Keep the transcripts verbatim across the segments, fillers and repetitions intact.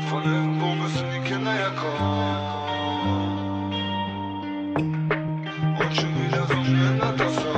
Von irgendwo müssen die Kinder ja kommen. Und schon wieder so ändert das so.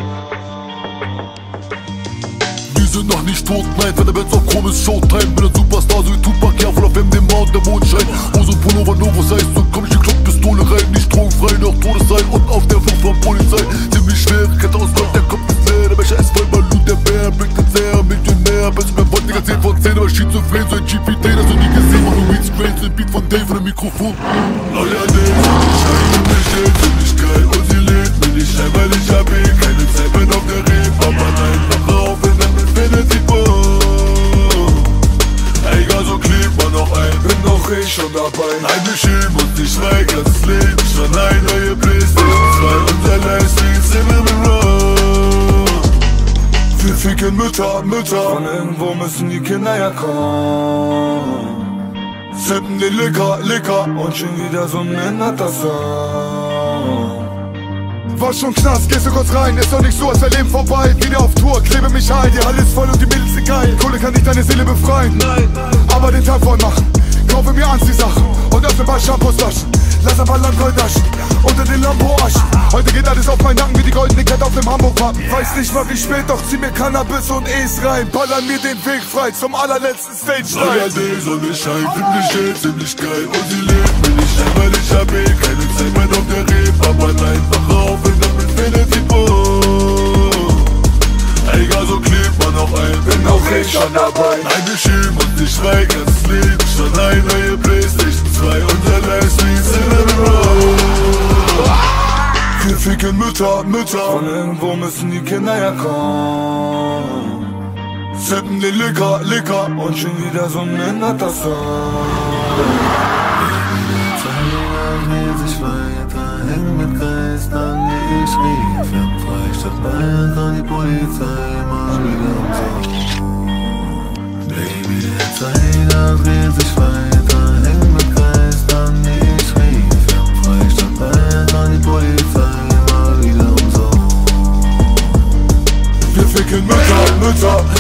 Wir sind noch nicht tot, nein, wenn der Benz auf Chrom ist, Showtime. Bin ein Superstar, so wie Tupac, ja, voll auf M D M A und der Mondschein. Hose, Pullover, nur was heißt, so komm ich die Kloppistole rein. Nicht drogenfrei, noch Todessein und auf der Flucht von Polizei. Ziemlich schwer, Kette aus Gold, der Kopf ist leer. Der Becher ist voll, Balut, der Bär, bringt den sehr Millionär. Bist mir wollt, Digga, zehn von zehn, aber schizophren, so ein G P T, das so nie gesehen. Mach nur Weeds, Grains, den Beat von Dave von dem Mikrofon. Euer Dave, ich scheine mich still, ziemlich geil und sie lädt mir nicht ein, weil ich hab eh keine Zeit, bin auf der Reeperbahn, einfach rauf in den Infinity Pool. Egal, so klebt man noch ein, bin noch eh schon dabei. Nein, wir schieben uns nicht weg, lass es leben, schon ein neue Playstation zwei, unser Livestream, Cinnamon Roll. Wir ficken Mütter, Mütter, von irgendwo müssen die Kinder ja kommen. Sippen den Licker, Licker und schon wieder so ein minderter Song. War schon Knast, gehst du kurz rein, ist doch nicht so, als wär Leben vorbei. Wieder auf Tour, klebe mich ein, die Halle ist voll und die Mädels sind geil. Kohle kann nicht deine Seele befreien, nein, aber den Tag voll machen. Kaufe mir Anziehsachen und öffne mal Shampoos-Flaschen. Lass ein paar Landgoldtaschen unter den Lambo-Aschen. Heute geht alles auf meinen Nacken wie die goldene Kette auf dem Hamburg-Wappen. Weiß nicht mal wie spät, doch zieh mir Cannabis und E's rein. Ballern mir den Weg frei zum allerletzten Stage-Line. Euer D, Sonne scheint, ziemlich schön, ziemlich geil. Und sie lebt mir nicht ein, weil ich hab eh keine Zeit mehr auf der Reeperbahn. Einfach rauf in den Infinity Pool. Egal, so klebt man noch ein, bin auch eh schon dabei. Nein, wir schieben uns nicht weg, das Leben schon ein neue Playstation zwei. Unser Livestream, Cinnamon Roll. Wir ficken Mütter, Mütter, von irgendwo müssen die Kinder ja kommen. Sippen den Licker, Licker und schon wieder so ein minderter Song. Dreht sich weiter, häng mit Geistern, die ich rief. Im Freistaat Bayern kann die Polizei mal wieder umsorgen. Baby, der Zeiger dreht sich weiter, häng mit Geistern, die ich rief. Im Freistaat Bayern kann die Polizei mal wieder umsorgen. Wir ficken Mütter, Mütter,